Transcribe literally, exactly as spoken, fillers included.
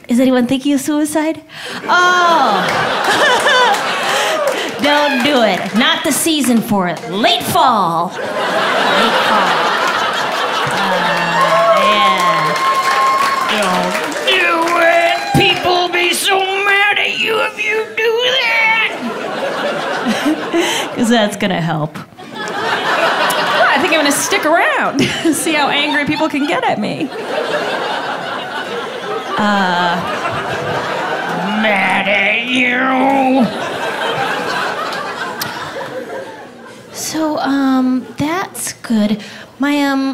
Is anyone thinking of suicide? Oh. Don't do it. Not the season for it. Late fall. Late fall. Uh, yeah. Don't do it. People will be so mad at you if you do that. Because that's going to help. Well, I think I'm going to stick around. See how angry people can get at me. Uh, Mad at you. So, um, that's good. My, um,